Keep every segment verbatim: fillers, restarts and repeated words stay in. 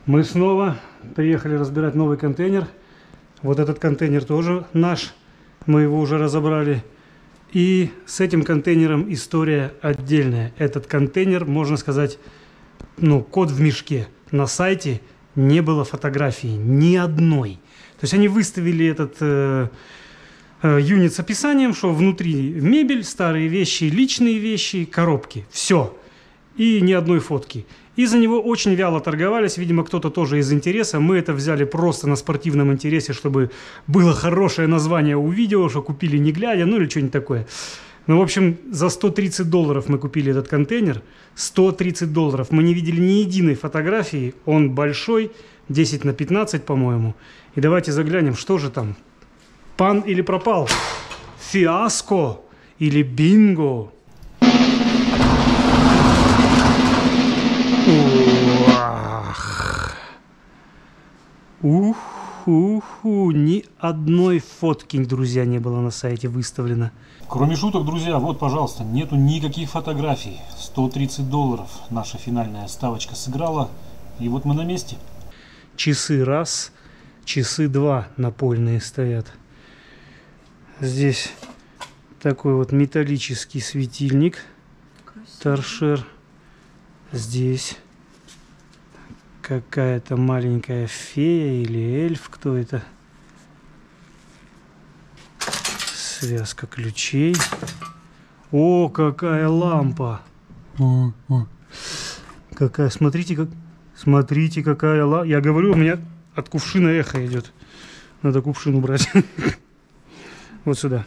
Мы снова приехали разбирать новый контейнер. Вот этот контейнер тоже наш. Мы его уже разобрали. И с этим контейнером история отдельная. Этот контейнер, можно сказать, ну, кот в мешке. На сайте не было фотографии ни одной. То есть они выставили этот э, э, юнит с описанием, что внутри мебель, старые вещи, личные вещи, коробки. Все. И ни одной фотки. И за него очень вяло торговались, видимо, кто-то тоже из интереса. Мы это взяли просто на спортивном интересе, чтобы было хорошее название у видео, что купили не глядя, ну или что-нибудь такое. Ну, в общем, за сто тридцать долларов мы купили этот контейнер. сто тридцать долларов. Мы не видели ни единой фотографии. Он большой, десять на пятнадцать, по-моему. И давайте заглянем, что же там. Пан или пропал? Фиаско или бинго? Уху, ни одной фотки, друзья, не было на сайте выставлено. Кроме шуток, друзья, вот, пожалуйста, нету никаких фотографий. сто тридцать долларов наша финальная ставочка сыграла. И вот мы на месте. Часы раз, часы два напольные стоят. Здесь такой вот металлический светильник. Торшер. Здесь какая-то маленькая фея или эльф, кто это? Связка ключей. О, какая лампа! О, о. Какая, смотрите, как, смотрите, какая лампа. Я говорю, у меня от кувшина эхо идет. Надо кувшин убрать. Вот сюда.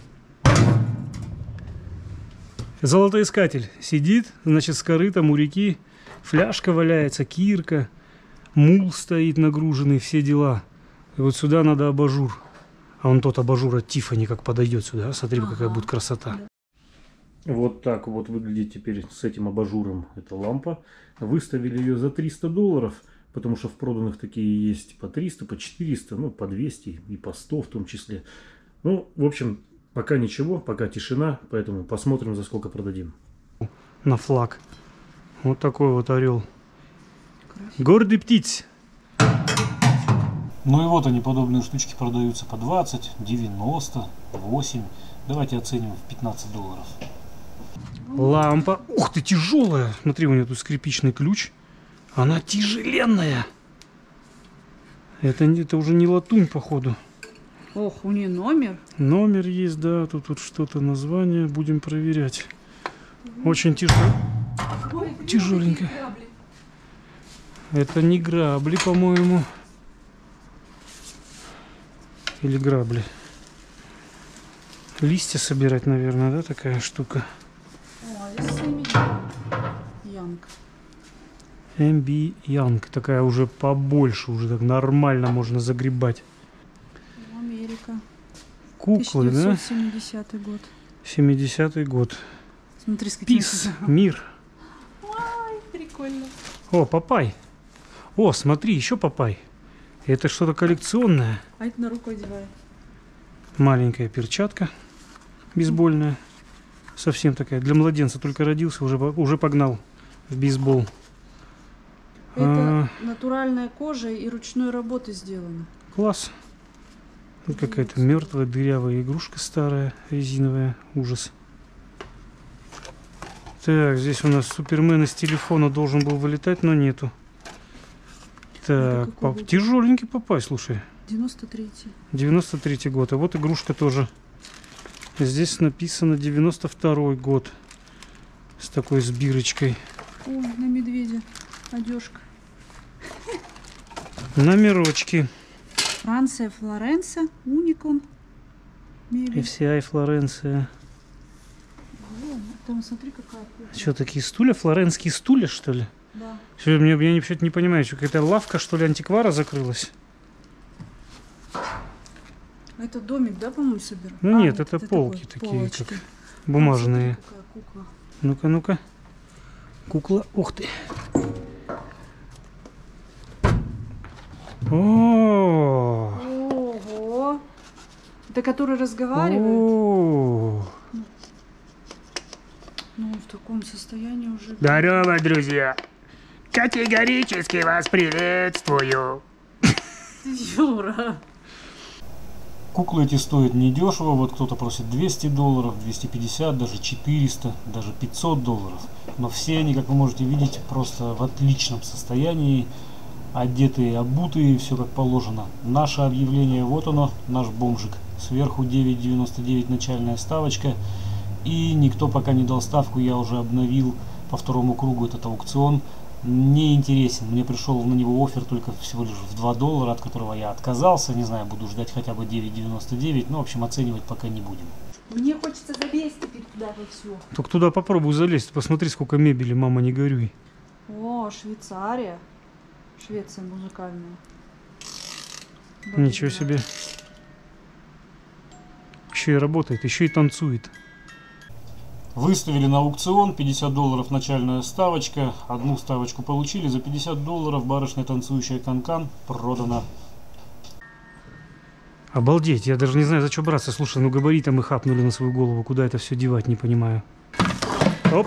Золотоискатель сидит, значит, с корытом у реки. Фляжка валяется, кирка. Мул стоит нагруженный, все дела. И вот сюда надо абажур. А он тот абажур от Тиффани как подойдет сюда. Смотри, ага, какая будет красота. Вот так вот выглядит теперь с этим абажуром эта лампа. Выставили ее за триста долларов, потому что в проданных такие есть по триста, по четыреста, ну по двести и по сто в том числе. Ну, в общем, пока ничего, пока тишина, поэтому посмотрим, за сколько продадим. На флаг. Вот такой вот орел. Гордый птиц. Ну и вот они, подобные штучки продаются по двадцать, девяносто, восемь. Давайте оценим в пятнадцать долларов. Лампа. Ух ты, тяжелая. Смотри, у нее тут скрипичный ключ. Она тяжеленная. Это, это уже не латунь, походу. Ох, у нее номер. Номер есть, да. Тут, тут что-то название. Будем проверять. Очень тяжело. Тяжеленькая. Это не грабли, по-моему. Или грабли. Листья собирать, наверное, да, такая штука. О, здесь эм би Янг. эм би Янг. Такая уже побольше, уже так нормально можно загребать. Америка. Куклы, тысяча девятьсот да? семидесятый год. семидесятый год. Смотри, с каким Пис, мир. Ой, прикольно. О, Папай. О, смотри, еще Папай. Это что-то коллекционное. А это на руку одевает. Маленькая перчатка бейсбольная. Совсем такая. Для младенца только родился, уже, уже погнал в бейсбол. Это а, натуральная кожа и ручной работы сделана. Класс. Тут какая-то мертвая дырявая игрушка старая, резиновая. Ужас. Так, здесь у нас Супермен из телефона должен был вылетать, но нету. Так, пап, тяжеленький Папай, слушай. девяносто третий. девяносто третий год. А вот игрушка тоже. Здесь написано девяносто второй год. С такой сбирочкой. Ой, на медведя. Одежка. Номерочки. Франция, Флоренция, Уникум. эф си ай Флоренция. О, там смотри, какая кухня. Что, такие стулья? Флоренские стулья, что ли? Да. Что, мне, я вообще-то не понимаю, что какая-то лавка, что ли, антиквара закрылась? Это домик, да, по-моему, собирают? Ну а, нет, это, это полки такие, полочки, как бумажные. Ну-ка, ну-ка. Кукла, ух ты. О! Ого! Это который разговаривает? О! Ну, в таком состоянии уже. Здорово, друзья! Категорически вас приветствую. Юра. Куклы эти стоят недешево, вот кто-то просит двести долларов, двести пятьдесят, даже четыреста, даже пятьсот долларов. Но все они, как вы можете видеть, просто в отличном состоянии, одетые, обутые, все как положено. Наше объявление, вот оно, наш бомжик. Сверху девять девяносто девять начальная ставочка, и никто пока не дал ставку, я уже обновил по второму кругу этот аукцион. Не интересен, мне пришел на него оффер только всего лишь в два доллара, от которого я отказался, не знаю, буду ждать хотя бы девять девяносто девять, но в общем оценивать пока не будем. Мне хочется залезть теперь туда во все. Только туда попробуй залезть, посмотри, сколько мебели, мама, не горюй. О, Швейцария. Швеция музыкальная. Ничего себе. Еще и работает, еще и танцует. Выставили на аукцион, пятьдесят долларов начальная ставочка, одну ставочку получили, за пятьдесят долларов барышня танцующая канкан продана. Обалдеть, я даже не знаю, за что браться. Слушай, ну габариты мы хапнули на свою голову, куда это все девать, не понимаю. Оп.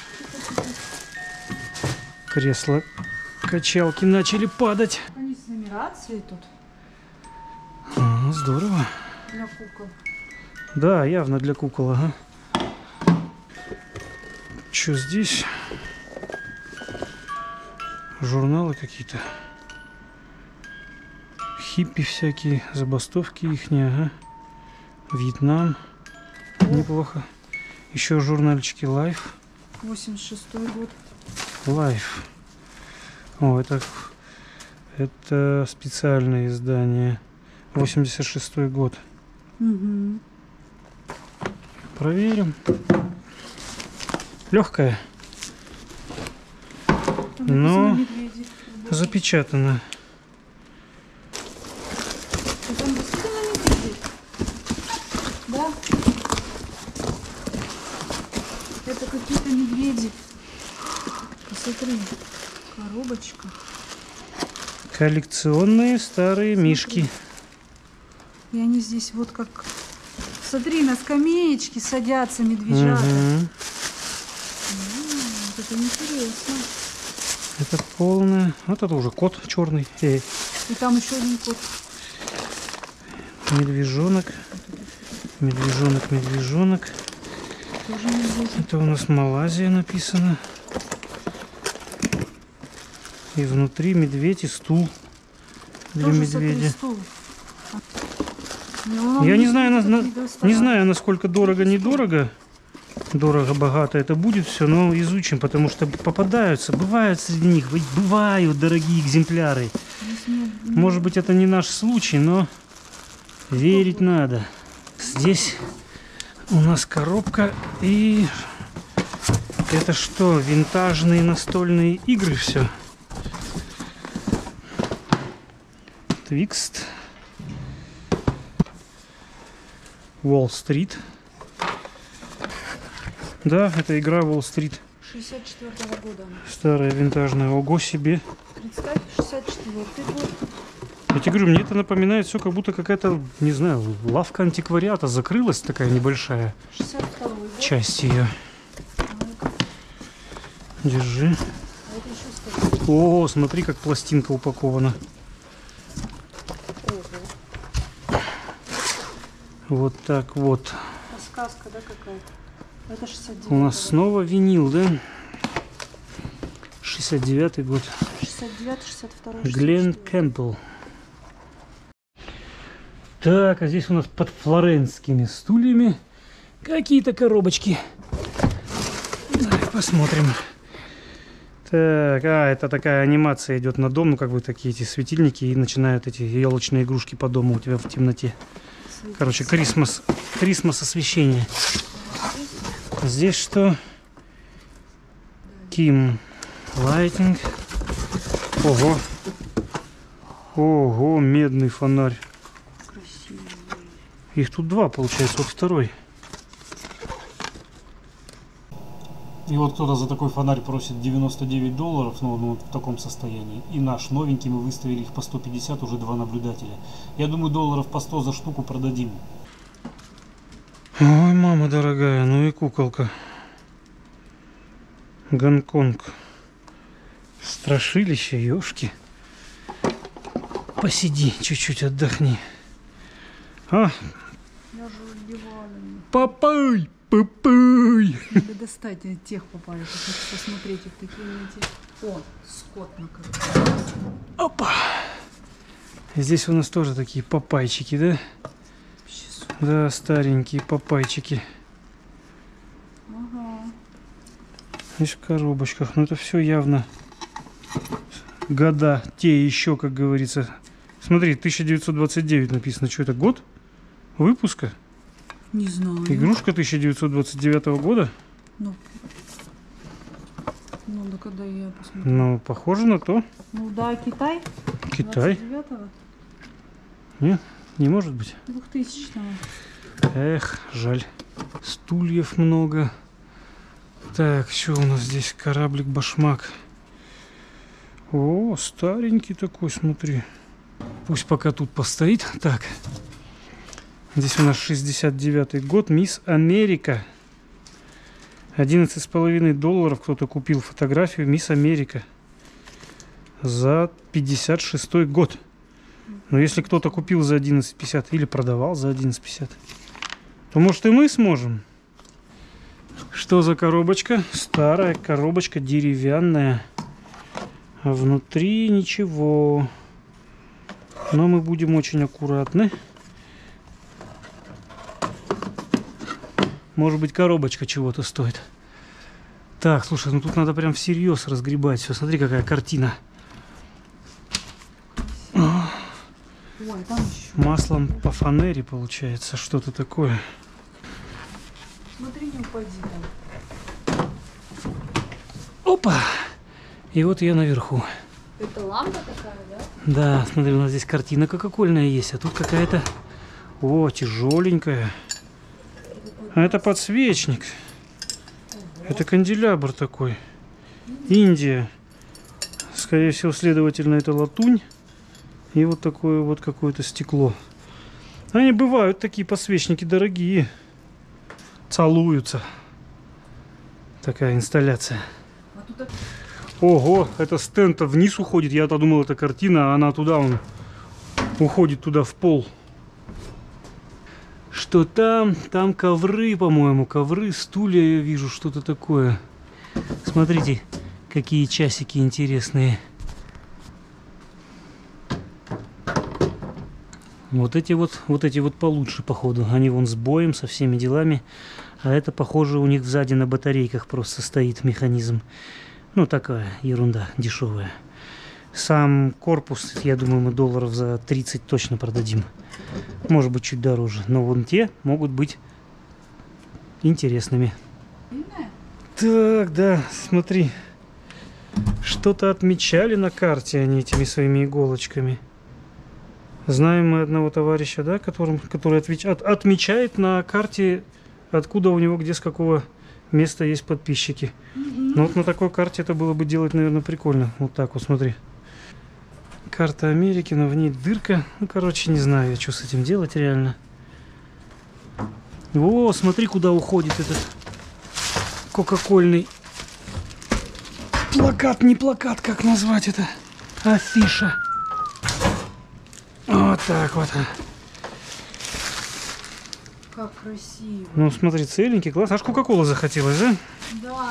Кресла, качалки начали падать. Они с нумерацией тут А, здорово. для кукол. Да, явно для кукол, ага. Что здесь? Журналы какие-то. Хиппи всякие, забастовки ихние, ага. Вьетнам. Неплохо. Еще журнальчики Life. восемьдесят шестой год. Life. О, это, это специальное издание. восемьдесят шестой год. Угу. Проверим. Легкая, но запечатана. Там действительно медведи? Да? Это какие-то медведи. Посмотри, коробочка. Коллекционные старые мишки. И они здесь вот как... Смотри, на скамеечке садятся медвежата. Угу. Вот это интересно. Это полное. Вот это уже кот черный. Эй. И там еще один кот. Медвежонок. Медвежонок, медвежонок. Тоже медведь. Это у нас Малайзия написано. И внутри медведь и стул для Тоже, медведя. смотри, стул. Ну, Я не знаю, на, на- доставать. не знаю, насколько дорого-недорого, дорого-богато это будет все, но изучим, потому что попадаются, бывают среди них, бывают дорогие экземпляры. Здесь нет- нет. Может быть, это не наш случай, но верить надо. Здесь у нас коробка, и это что, винтажные настольные игры все. Твикст. Уолл-стрит. Да, это игра Уолл-стрит. шестьдесят четвёртого года. она. Старая, винтажная. Ого себе. Представь, шестьдесят четвёртый год. Я тебе говорю, мне это напоминает все, как будто какая-то, не знаю, лавка антиквариата закрылась, такая небольшая шестьдесят второй год. часть ее. Держи. А это еще сколько? О, смотри, как пластинка упакована. Ого. Вот так вот. А сказка, да, какая-то? Это шестьдесят девятый. У нас снова винил, да? шестьдесят девятый год. шестьдесят девятый, шестьдесят второй. Глен Кэмпбелл. Так, а здесь у нас под флоренскими стульями какие-то коробочки. Так, посмотрим. Так, а, это такая анимация идет на дом, ну как бы такие эти светильники, и начинают эти елочные игрушки по дому у тебя в темноте. Короче, Крисмас, Крисмас освещение. Здесь что? Ким Лайтинг. Ого. Ого, медный фонарь. Красивый. Их тут два, получается, вот второй. И вот кто-то за такой фонарь просит девяносто девять долларов, ну, ну, в таком состоянии. И наш новенький, мы выставили их по сто пятьдесят, уже два наблюдателя. Я думаю, долларов по сто за штуку продадим. Ой, мама дорогая, ну и куколка. Гонконг. Страшилище, ёшки. Посиди, чуть-чуть отдохни. А? Я же убивала. Папай, папай. Надо достать тех папаек, посмотреть их такие эти. О, скот накрыл. Опа. Здесь у нас тоже такие папайчики, да? Да, старенькие папайчики. Ага. Здесь в коробочках. Но это все явно года те еще, как говорится. Смотри, тысяча девятьсот двадцать девять написано. Что это, год выпуска? Не знаю. Игрушка тысяча девятьсот двадцать девятого года? Ну, ну да, когда я посмотрю. Ну, похоже на то. Ну да, Китай. Китай? двадцать девятого? Нет, не может быть. двухтысячного. Эх, жаль. Стульев много. Так, что у нас здесь? Кораблик-башмак. О, старенький такой, смотри. Пусть пока тут постоит. Так. Здесь у нас шестьдесят девятый год. Мисс Америка. одиннадцать с половиной долларов кто-то купил фотографию Мисс Америка. За пятьдесят шестой год. Но если кто-то купил за одиннадцать пятьдесят или продавал за одиннадцать пятьдесят, то может и мы сможем. Что за коробочка? Старая коробочка, деревянная. А внутри ничего. Но мы будем очень аккуратны. Может быть, коробочка чего-то стоит. Так, слушай, ну тут надо прям всерьез разгребать все. Смотри, какая картина. Ой, там еще. Маслом по фанере получается что-то такое. Смотри, не упади там. Опа! И вот я наверху. Это лампа такая, да? Да, смотри, у нас здесь картина кока-кольная есть, а тут какая-то... О, тяжеленькая. А это подсвечник. Это канделябр такой. Индия. Скорее всего, следовательно, это латунь. И вот такое вот какое-то стекло. Они бывают такие подсвечники дорогие. Целуются. Такая инсталляция. Ого, это стенд-то вниз уходит. Я-то думал, это картина, а она туда, он уходит туда в пол. Что там? Там ковры, по-моему. Ковры, стулья, я вижу, что-то такое. Смотрите, какие часики интересные. Вот эти вот, вот эти вот получше, походу. Они вон с боем, со всеми делами. А это, похоже, у них сзади на батарейках просто стоит механизм. Ну, такая ерунда, дешевая. Сам корпус, я думаю, мы долларов за тридцать точно продадим. Может быть, чуть дороже. Но вон те могут быть интересными. Так, да, смотри. Что-то отмечали на карте они этими своими иголочками. Знаем мы одного товарища, да, которым, который отвеч... от, отмечает на карте, откуда у него, где, с какого места есть подписчики. Mm-hmm. Но вот на такой карте это было бы делать, наверное, прикольно. Вот так вот, смотри. Карта Америки, но в ней дырка. Ну, короче, не знаю, что с этим делать реально. О, смотри, куда уходит этот кока-кольный плакат, не плакат, как назвать это? Афиша. Вот так вот. Как красиво. Ну, смотри, целенький, класс. Аж кока-колы захотелось, да? Да.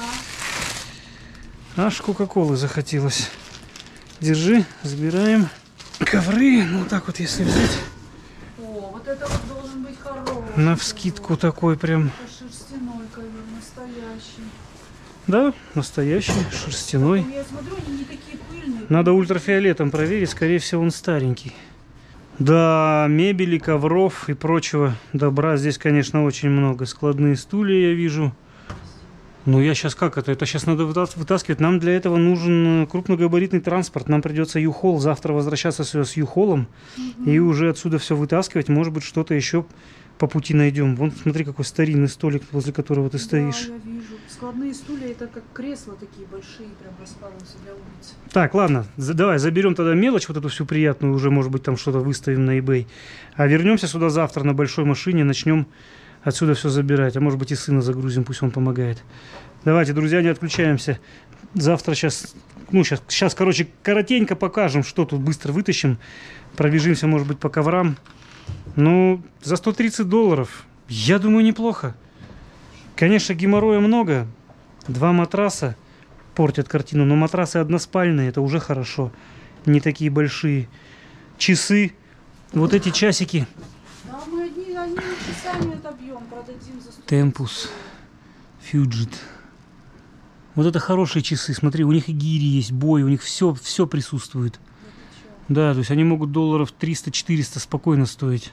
Аж кока-колы захотелось. Держи, забираем. Ковры, ну вот так вот, если взять. О, вот это вот должен быть хороший. Навскидку такой прям. Это шерстяной ковер, настоящий. Да, настоящий, шерстяной. Я смотрю, они не такие пыльные. Надо ультрафиолетом проверить, скорее всего, он старенький. Да, мебели, ковров и прочего добра здесь, конечно, очень много. Складные стулья я вижу. Ну, я сейчас как это? Это сейчас надо вытаскивать. Нам для этого нужен крупногабаритный транспорт. Нам придется Ю-Холл завтра возвращаться сюда с Ю-Холлом. Угу. И уже отсюда все вытаскивать. Может быть, что-то еще по пути найдем. Вон, смотри, какой старинный столик, возле которого ты стоишь. Да, я вижу. Складные стулья, это как кресла такие большие, прям раскладываются для улицы. Так, ладно, за, давай заберем тогда мелочь, вот эту всю приятную, уже, может быть, там что-то выставим на eBay. А вернемся сюда завтра на большой машине, начнем отсюда все забирать. А может быть, и сына загрузим, пусть он помогает. Давайте, друзья, не отключаемся. Завтра сейчас ну, сейчас, сейчас, короче, коротенько покажем, что тут быстро вытащим. Пробежимся, может быть, по коврам. Ну, за сто тридцать долларов, я думаю, неплохо. Конечно, геморроя много. Два матраса портят картину, но матрасы односпальные, это уже хорошо. Не такие большие. Часы, вот эти часики. Да, мы одни, одними часами отобьем, продадим за сто. Темпус, Фьюджет. Вот это хорошие часы, смотри, у них и гири есть, бой, у них все, все присутствует. Да, то есть они могут долларов триста-четыреста спокойно стоить.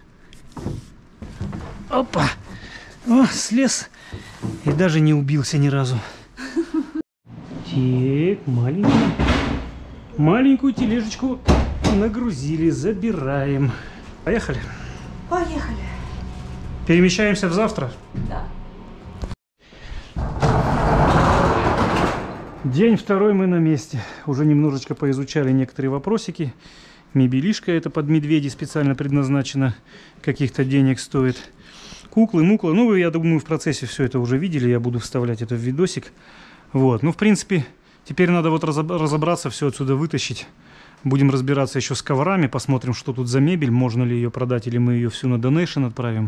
Опа! О, слез и даже не убился ни разу. Так, маленькую, маленькую тележечку нагрузили, забираем. Поехали. Поехали. Перемещаемся в завтра. Да. День второй, мы на месте. Уже немножечко поизучали некоторые вопросики. Мебелишка это под медведей специально предназначена. Каких-то денег стоит. Куклы, муклы. Ну, вы, я думаю, в процессе все это уже видели. Я буду вставлять это в видосик. Вот. Ну, в принципе, теперь надо вот разобраться, все отсюда вытащить. Будем разбираться еще с коврами. Посмотрим, что тут за мебель. Можно ли ее продать, или мы ее всю на донейшн отправим.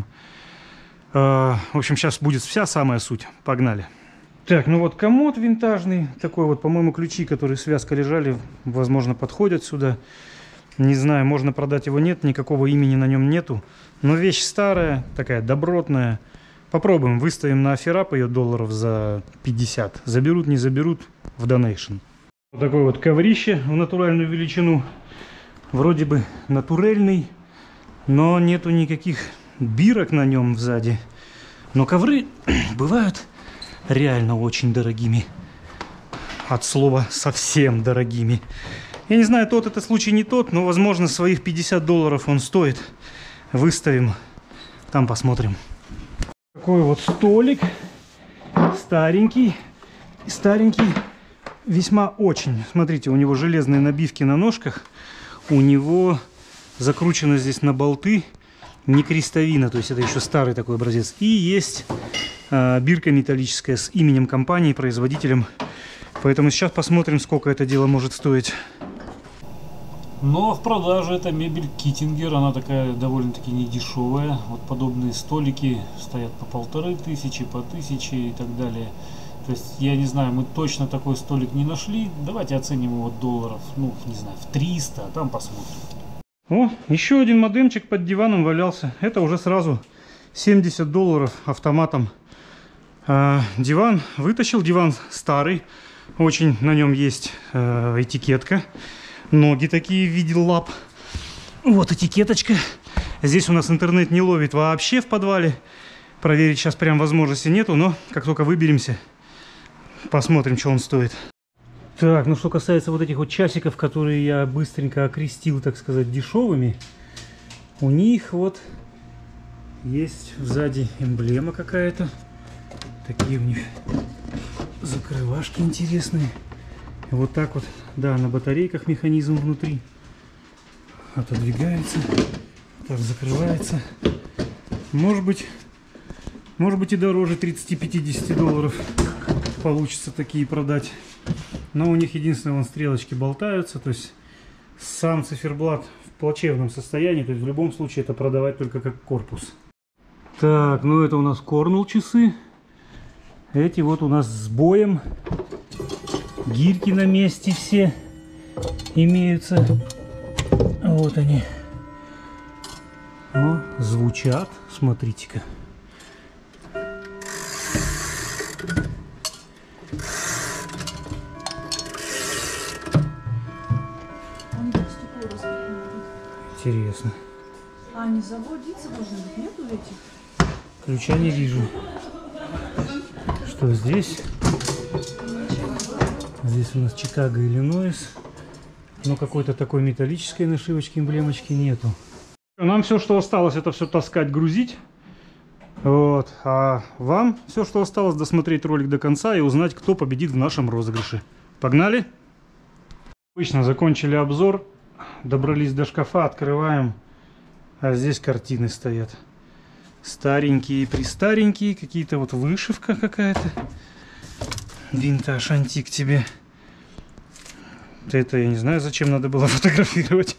В общем, сейчас будет вся самая суть. Погнали. Так, ну вот комод винтажный, такой вот, по-моему, ключи, которые связка лежали, возможно, подходят сюда. Не знаю, можно продать его, нет, никакого имени на нем нету. Но вещь старая, такая добротная. Попробуем, выставим на Аферап ее долларов за пятьдесят. Заберут, не заберут, в донейшн. Вот такой вот коврище в натуральную величину. Вроде бы натурельный, но нету никаких бирок на нем сзади. Но ковры бывают реально очень дорогими. От слова совсем дорогими. Я не знаю, тот это случай, не тот, но, возможно, своих пятьдесят долларов он стоит. Выставим, там посмотрим. Такой вот столик. Старенький. Старенький. Весьма очень. Смотрите, у него железные набивки на ножках. У него закручено здесь на болты. Не крестовина, то есть это еще старый такой образец. И есть э, бирка металлическая с именем компании, производителем. Поэтому сейчас посмотрим, сколько это дело может стоить. Но в продаже эта мебель Киттингер, она такая довольно-таки недешевая. Вот подобные столики стоят по полторы тысячи, по тысяче и так далее. То есть, я не знаю, мы точно такой столик не нашли. Давайте оценим его долларов, ну, не знаю, в триста, а там посмотрим. О, еще один модемчик под диваном валялся. Это уже сразу семьдесят долларов автоматом. А, диван вытащил. Диван старый. Очень на нем есть э, этикетка. Ноги такие в виде лап. Вот этикеточка. Здесь у нас интернет не ловит вообще в подвале. Проверить сейчас прям возможности нету. Но как только выберемся, посмотрим, что он стоит. Так, ну что касается вот этих вот часиков, которые я быстренько окрестил, так сказать, дешевыми, у них вот есть сзади эмблема какая-то. Такие у них закрывашки интересные. И вот так вот, да, на батарейках механизм внутри. Отодвигается, так закрывается. Может быть, может быть и дороже тридцати-пятидесяти долларов получится такие продать. Но у них единственное, вон стрелочки болтаются, то есть сам циферблат в плачевном состоянии, то есть в любом случае это продавать только как корпус. Так, ну это у нас Cornell часы. Эти вот у нас с боем. Гирьки на месте все имеются. Вот они. О, звучат, смотрите-ка. Интересно. А они заводиться должны быть? Нету этих? Ключа не вижу. Что здесь? Здесь у нас Чикаго, Иллинойс. Но какой-то такой металлической нашивочки, эмблемочки нету. Нам все, что осталось, это все таскать, грузить. Вот. А вам все, что осталось, досмотреть ролик до конца и узнать, кто победит в нашем розыгрыше. Погнали! Обычно закончили обзор. Добрались до шкафа, открываем, а здесь картины стоят. Старенькие, престаренькие, какие-то вот вышивка какая-то. Винтаж, антик тебе. Это я не знаю, зачем надо было фотографировать.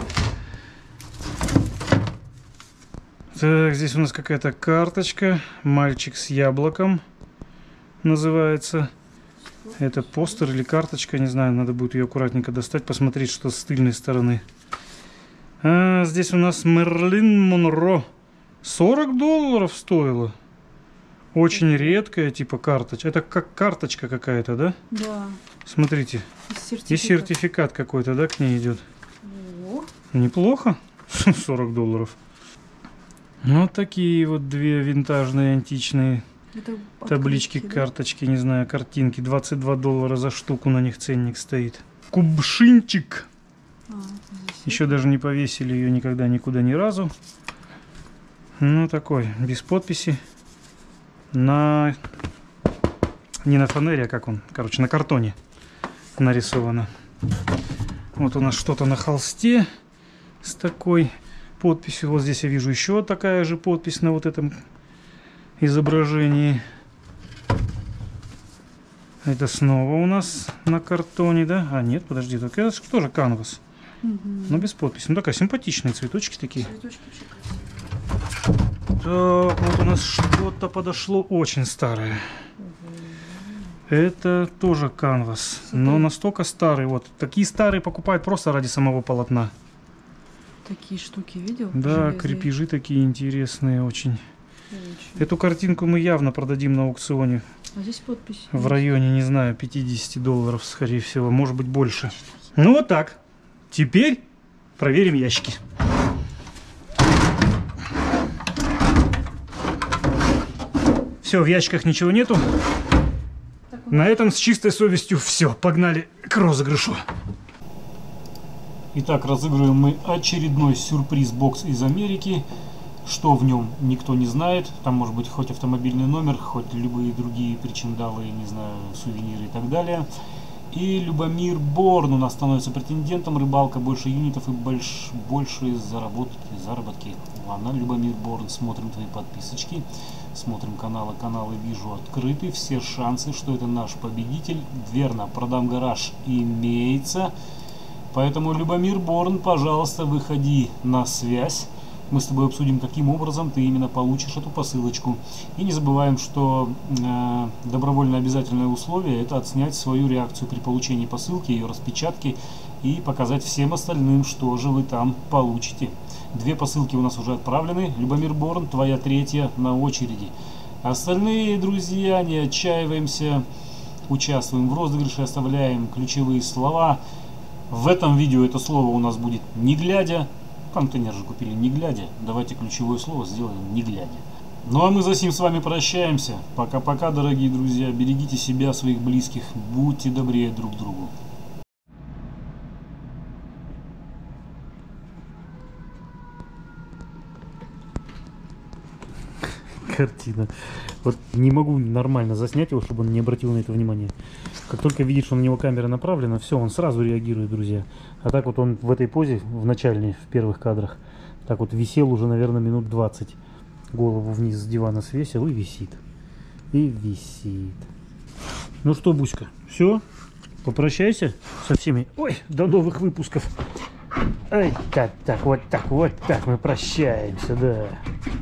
Так, здесь у нас какая-то карточка. Мальчик с яблоком называется. Это постер или карточка, не знаю. Надо будет ее аккуратненько достать, посмотреть, что с тыльной стороны. А, здесь у нас Мерлин Монро. сорок долларов стоило. Очень редкая, типа карточка. Это как карточка какая-то, да? Да. Смотрите. Сертификат. И сертификат какой-то, да, к ней идет. О. Неплохо. сорок долларов. Вот такие вот две винтажные античные Это таблички, открытки, да? карточки, не знаю, картинки. двадцать два доллара за штуку на них ценник стоит. Кубшинчик. А, здесь Еще это. даже не повесили ее никогда никуда ни разу. Ну такой, без подписи. На... Не на фанере, а как он? Короче, на картоне нарисовано. Вот у нас что-то на холсте с такой подписью. Вот здесь я вижу еще такая же подпись на вот этом изображении. Это снова у нас на картоне, да? А, нет, подожди, это тоже канвас. Угу. Но без подписи. Ну такая симпатичные цветочки такие. Цветочки вообще красивые. Так, вот у нас что-то подошло очень старое. Это тоже канвас, но настолько старый. Вот такие старые покупают просто ради самого полотна. Такие штуки видел? Да, Железные. крепежи такие интересные очень. Очень. Эту картинку мы явно продадим на аукционе А здесь подпись. в районе, не знаю, пятьдесят долларов, скорее всего, может быть больше. Ну вот так. Теперь проверим ящики. Все, в ящиках ничего нету. На этом с чистой совестью все. Погнали к розыгрышу. Итак, разыгрываем мы очередной сюрприз-бокс из Америки. Что в нем, никто не знает. Там может быть хоть автомобильный номер, хоть любые другие причиндалы, не знаю, сувениры и так далее. И Любомир Борн у нас становится претендентом. Рыбалка, больше юнитов и больш... большие заработки, заработки. Ладно, Любомир Борн, смотрим твои подписочки. Смотрим каналы, каналы вижу открыты. Все шансы, что это наш победитель. Верно, продам гараж имеется. Поэтому, Любомир Борн, пожалуйста, выходи на связь. Мы с тобой обсудим, каким образом ты именно получишь эту посылочку. И не забываем, что э, добровольно обязательное условие — это отснять свою реакцию при получении посылки, ее распечатки и показать всем остальным, что же вы там получите. Две посылки у нас уже отправлены. Любомир Борн, твоя третья на очереди. Остальные, друзья, не отчаиваемся. Участвуем в розыгрыше, оставляем ключевые слова. В этом видео это слово у нас будет «не глядя». Контейнер же купили не глядя. Давайте ключевое слово сделаем не глядя. Ну а мы за сим с вами прощаемся. Пока-пока, дорогие друзья. Берегите себя, своих близких. Будьте добрее друг к другу. Картина. Вот не могу нормально заснять его, чтобы он не обратил на это внимание. Как только видит, что на него камера направлена, все, он сразу реагирует, друзья. А так вот он в этой позе, в начальной, в первых кадрах, так вот висел уже, наверное, минут двадцать. Голову вниз с дивана свесил и висит. И висит. Ну что, Буська, все? Попрощайся со всеми. Ой, до новых выпусков. Ай, так, так, вот так, вот так мы прощаемся, да.